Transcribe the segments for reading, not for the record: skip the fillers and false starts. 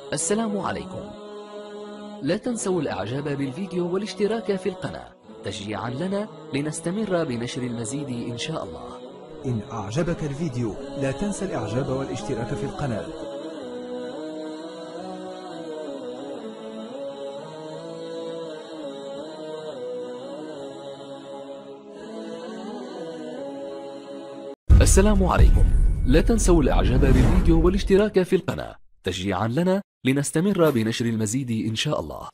السلام عليكم. لا تنسوا الإعجاب بالفيديو والاشتراك في القناة تشجيعا لنا لنستمر بنشر المزيد إن شاء الله. إن أعجبك الفيديو لا تنسى الإعجاب والاشتراك في القناة. السلام عليكم. لا تنسوا الإعجاب بالفيديو والاشتراك في القناة تشجيعا لنا لنستمر بنشر المزيد إن شاء الله.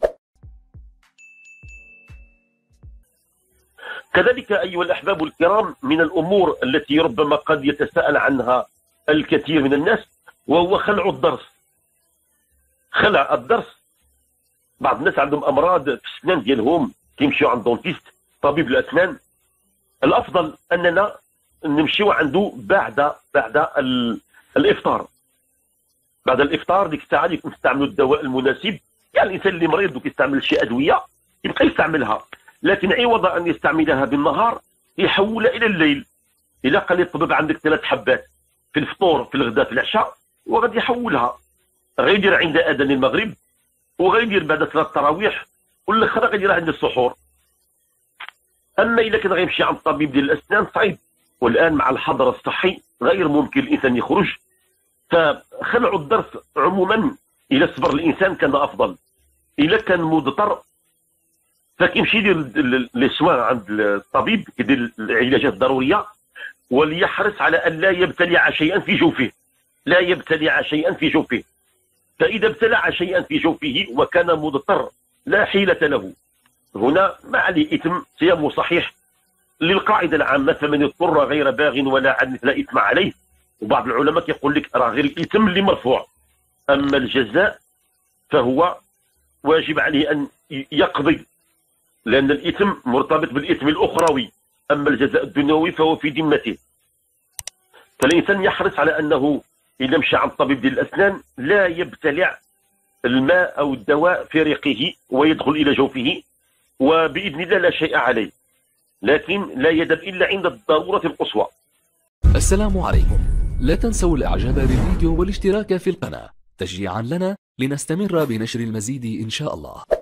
كذلك أيها الأحباب الكرام، من الأمور التي ربما قد يتساءل عنها الكثير من الناس وهو خلع الضرس. خلع الضرس، بعض الناس عندهم أمراض في الأسنان ديالهم كيمشيو عند دونتيست طبيب الأسنان. الأفضل أننا نمشيو عنده بعد الإفطار. بعد الإفطار ديك الساعة نستعملوا الدواء المناسب. يعني الإنسان اللي مريض وكيستعمل شي أدوية يبقى يستعملها، لكن عوض أن يستعملها بالنهار يحولها إلى الليل. إذا قال لي الطبيب عندك 3 حبات في الفطور في الغداء في العشاء، وغادي يحولها، غيدير عند أذان المغرب وغيدير بعد صلاة التراويح، والأخرى غيديرها عند السحور. أما إذا كان غيمشي عند الطبيب ديال الأسنان صعيب، والآن مع الحظر الصحي غير ممكن الإنسان يخرج. فخلع الضرس عموما إذا صبر الإنسان كان أفضل. إذا كان مضطر فكيمشي يدير لي سوان عند الطبيب، يدير العلاجات الضروريه، وليحرص على ان لا يبتلع شيئا في جوفه. لا يبتلع شيئا في جوفه. فاذا ابتلع شيئا في جوفه وكان مضطر لا حيلة له، هنا ما عليه اثم، صيامه صحيح للقاعده العامه: فمن اضطر غير باغ ولا عاد لا اثم عليه. وبعض العلماء يقول لك راه غير الاثم اللي مرفوع، اما الجزاء فهو واجب عليه ان يقضي، لأن الإثم مرتبط بالإثم الأخروي، أما الجزاء الدنيوي فهو في ذمته. فالإنسان يحرص على أنه إذا مشى عند طبيب ديال الأسنان لا يبتلع الماء أو الدواء في ريقه ويدخل إلى جوفه، وبإذن الله لا شيء عليه، لكن لا يذهب إلا عند الضرورة القصوى. السلام عليكم. لا تنسوا الإعجاب بالفيديو والاشتراك في القناة تشجيعا لنا لنستمر بنشر المزيد إن شاء الله.